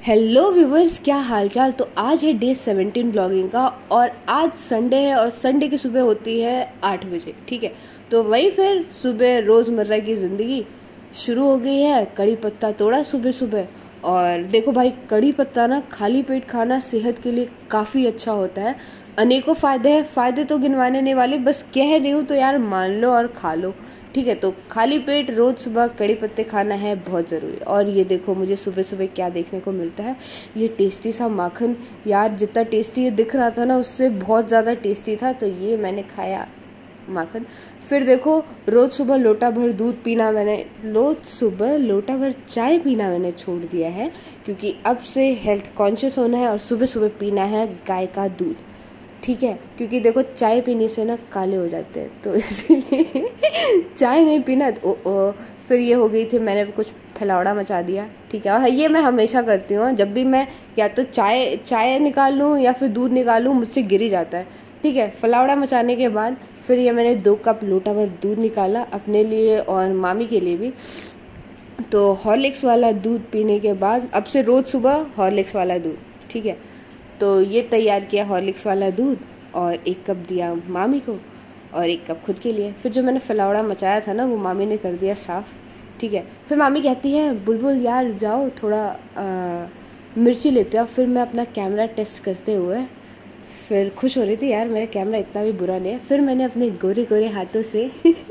Hello viewers, क्या हालचाल। तो आज है डे 17 ब्लॉगिंग का और आज संडे है और संडे की सुबह होती है 8 बजे। ठीक है, तो वही फिर सुबह रोज़मर्रा की ज़िंदगी शुरू हो गई है। कड़ी पत्ता तोड़ा सुबह सुबह। और देखो भाई, कड़ी पत्ता ना खाली पेट खाना सेहत के लिए काफ़ी अच्छा होता है। अनेकों फ़ायदे हैं, फ़ायदे तो गिनवाने नहीं वाले, बस कह रही हूँ तो यार मान लो और खा लो। ठीक है, तो खाली पेट रोज़ सुबह कड़ी पत्ते खाना है बहुत ज़रूरी। और ये देखो मुझे सुबह सुबह क्या देखने को मिलता है, ये टेस्टी सा माखन। यार जितना टेस्टी ये दिख रहा था ना, उससे बहुत ज़्यादा टेस्टी था, तो ये मैंने खाया माखन। फिर देखो रोज़ सुबह लोटा भर दूध पीना मैंने, रोज़ सुबह लोटा भर चाय पीना मैंने छोड़ दिया है, क्योंकि अब से हेल्थ कॉन्शियस होना है और सुबह सुबह पीना है गाय का दूध। ठीक है, क्योंकि देखो चाय पीने से ना काले हो जाते हैं, तो इसीलिए चाय नहीं पीना। फिर ये हो गई थी, मैंने कुछ फैलावड़ा मचा दिया। ठीक है, और ये मैं हमेशा करती हूँ, जब भी मैं या तो चाय निकाल लूँ या फिर दूध निकालूँ, मुझसे गिर ही जाता है। ठीक है, फैलावड़ा मचाने के बाद फिर ये मैंने 2 कप लोटा भर दूध निकाला अपने लिए और मामी के लिए भी। तो हॉर्लिक्स वाला दूध पीने के बाद अब से रोज़ सुबह हॉर्लिक्स वाला दूध। ठीक है, तो ये तैयार किया हॉर्लिक्स वाला दूध और 1 कप दिया मामी को और 1 कप खुद के लिए। फिर जो मैंने फलावड़ा मचाया था ना, वो मामी ने कर दिया साफ़। ठीक है, फिर मामी कहती है बुलबुल यार जाओ थोड़ा मिर्ची लेते आओ। फिर मैं अपना कैमरा टेस्ट करते हुए फिर खुश हो रही थी, यार मेरा कैमरा इतना भी बुरा नहीं है। फिर मैंने अपने गोरे गोरे हाथों से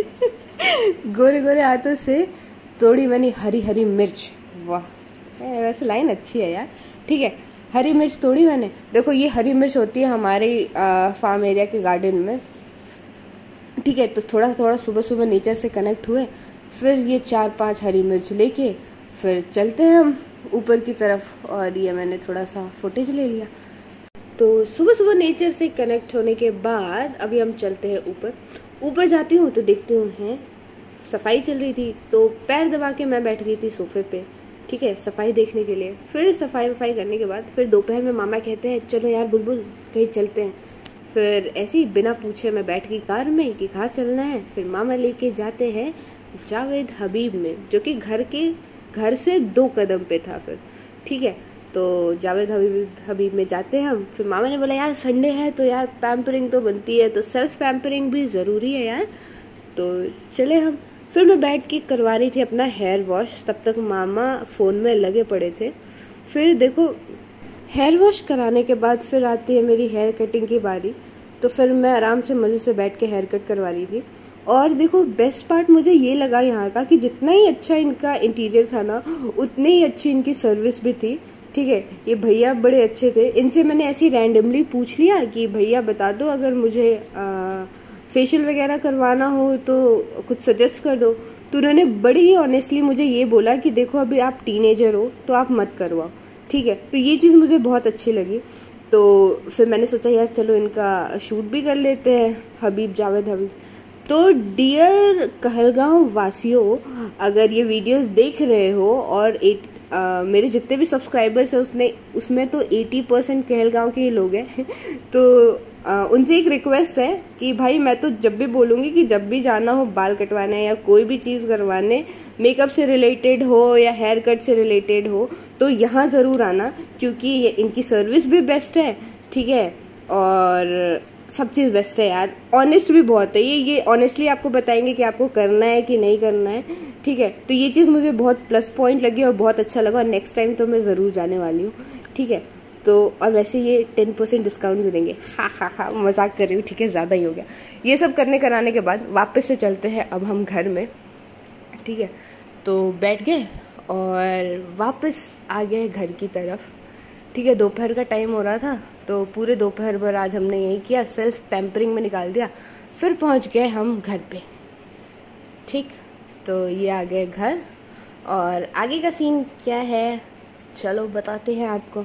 गोरे गोरे हाथों से तोड़ी मैंने हरी हरी मिर्च। वाह, वैसे लाइन अच्छी है यार। ठीक है, हरी मिर्च तोड़ी मैंने। देखो ये हरी मिर्च होती है हमारे फार्म एरिया के गार्डन में। ठीक है, तो थोड़ा थोड़ा सुबह सुबह नेचर से कनेक्ट हुए। फिर ये 4-5 हरी मिर्च लेके फिर चलते हैं हम ऊपर की तरफ। और ये मैंने थोड़ा सा फुटेज ले लिया। तो सुबह सुबह नेचर से कनेक्ट होने के बाद अभी हम चलते हैं ऊपर। ऊपर जाती हूँ तो देखती हूँ हैं सफाई चल रही थी, तो पैर दबा के मैं बैठ गई थी सोफे पे। ठीक है, सफाई देखने के लिए। फिर सफाई वफाई करने के बाद फिर दोपहर में मामा कहते हैं चलो यार बुलबुल कहीं चलते हैं। फिर ऐसे ही बिना पूछे मैं बैठ गई कार में कि कहाँ चलना है। फिर मामा लेके जाते हैं जावेद हबीब में, जो कि घर से 2 कदम पे था। फिर ठीक है, तो जावेद हबीब में जाते हैं हम। फिर मामा ने बोला यार संडे है तो यार पैम्परिंग तो बनती है, तो सेल्फ पैम्परिंग भी ज़रूरी है यार, तो चले हम। फिर मैं बैठ के करवा रही थी अपना हेयर वॉश, तब तक मामा फ़ोन में लगे पड़े थे। फिर देखो हेयर वॉश कराने के बाद फिर आती है मेरी हेयर कटिंग की बारी। तो फिर मैं आराम से मज़े से बैठ के हेयर कट करवा रही थी। और देखो बेस्ट पार्ट मुझे ये लगा यहाँ का कि जितना ही अच्छा इनका इंटीरियर था ना, उतनी ही अच्छी इनकी सर्विस भी थी। ठीक है, ये भैया बड़े अच्छे थे। इनसे मैंने ऐसे रैंडमली पूछ लिया कि भैया बता दो अगर मुझे फेशियल वगैरह करवाना हो तो कुछ सजेस्ट कर दो। तो उन्होंने बड़ी ही ऑनेस्टली मुझे ये बोला कि देखो अभी आप टीनेजर हो तो आप मत करवाओ। ठीक है, तो ये चीज़ मुझे बहुत अच्छी लगी। तो फिर मैंने सोचा यार चलो इनका शूट भी कर लेते हैं, जावेद हबीब। तो डियर कहलगांव वासियों, अगर ये वीडियोस देख रहे हो और मेरे जितने भी सब्सक्राइबर्स हैं उसमें तो 80% कहलगांव के ही लोग हैं तो उनसे एक रिक्वेस्ट है कि भाई मैं तो जब भी बोलूँगी कि जब भी जाना हो बाल कटवाने या कोई भी चीज़ करवाने, मेकअप से रिलेटेड हो या हेयर कट से रिलेटेड हो, तो यहाँ ज़रूर आना, क्योंकि इनकी सर्विस भी बेस्ट है। ठीक है, और सब चीज़ बेस्ट है यार। ऑनेस्ट भी बहुत है, ये ऑनेस्टली आपको बताएंगे कि आपको करना है कि नहीं करना है। ठीक है, तो ये चीज़ मुझे बहुत प्लस पॉइंट लगी और बहुत अच्छा लगा, और नेक्स्ट टाइम तो मैं ज़रूर जाने वाली हूँ। ठीक है, तो और वैसे ये 10% डिस्काउंट भी देंगे। हाँ मजाक कर रही हूँ, ठीक है, ज़्यादा ही हो गया। ये सब कराने के बाद वापस से चलते हैं अब हम घर में। ठीक है, तो बैठ गए और वापस आ गए घर की तरफ। ठीक है, दोपहर का टाइम हो रहा था, तो पूरे दोपहर भर आज हमने यही किया, सेल्फ पैम्परिंग में निकाल दिया। फिर पहुंच गए हम घर पे। ठीक, तो ये आ गए घर और आगे का सीन क्या है चलो बताते हैं आपको।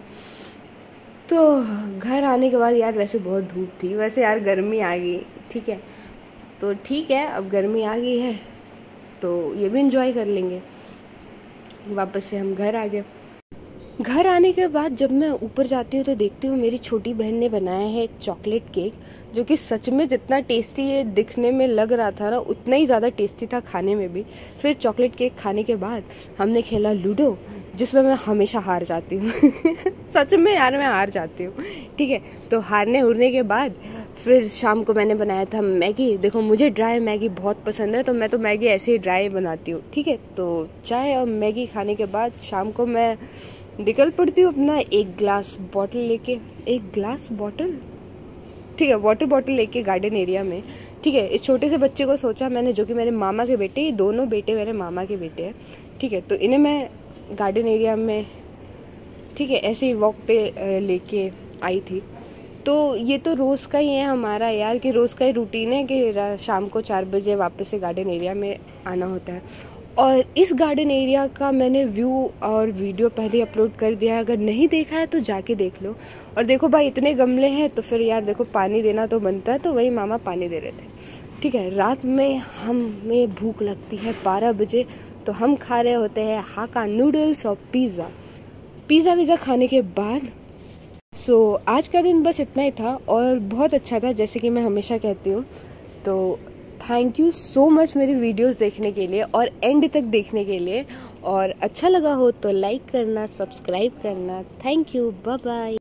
तो घर आने के बाद यार वैसे बहुत धूप थी, वैसे यार गर्मी आ गई। ठीक है, तो ठीक है अब गर्मी आ गई है तो ये भी एंजॉय कर लेंगे। वापस से हम घर आ गए। घर आने के बाद जब मैं ऊपर जाती हूँ तो देखती हूँ मेरी छोटी बहन ने बनाया है एक चॉकलेट केक, जो कि सच में जितना टेस्टी ये दिखने में लग रहा था ना, उतना ही ज़्यादा टेस्टी था खाने में भी। फिर चॉकलेट केक खाने के बाद हमने खेला लूडो। जिसमें मैं हमेशा हार जाती हूँ सच में यार मैं हार जाती हूँ, ठीक है। तो हारने उड़ने के बाद फिर शाम को मैंने बनाया था मैगी। देखो मुझे ड्राई मैगी बहुत पसंद है, तो मैं तो मैगी ऐसे ही ड्राई बनाती हूँ, ठीक है। तो चाय और मैगी खाने के बाद शाम को मैं निकल पड़ती हूँ अपना एक ग्लास बॉटल लेके, एक ग्लास बॉटल, ठीक है, वाटर बॉटल लेके गार्डन एरिया में, ठीक है। इस छोटे से बच्चे को सोचा मैंने, जो कि मेरे मामा के बेटे, ये दोनों बेटे मेरे मामा के बेटे हैं, ठीक है। तो इन्हें मैं गार्डन एरिया में, ठीक है, ऐसे ही वॉक पे लेके आई थी। तो ये तो रोज़ का ही है हमारा यार, कि रोज़ का ही रूटीन है कि शाम को 4 बजे वापस से गार्डन एरिया में आना होता है। और इस गार्डन एरिया का मैंने व्यू और वीडियो पहले अपलोड कर दिया है, अगर नहीं देखा है तो जाके देख लो। और देखो भाई इतने गमले हैं तो फिर यार देखो पानी देना तो बनता है, तो वही मामा पानी दे रहे थे, ठीक है। रात में हमें भूख लगती है 12 बजे, तो हम खा रहे होते हैं हाका नूडल्स और पिज़्ज़ा वीज़ा खाने के बाद। आज का दिन बस इतना ही था और बहुत अच्छा था, जैसे कि मैं हमेशा कहती हूँ। तो थैंक यू सो मच मेरी वीडियोस देखने के लिए और एंड तक देखने के लिए। और अच्छा लगा हो तो लाइक करना, सब्सक्राइब करना। Thank you, bye bye.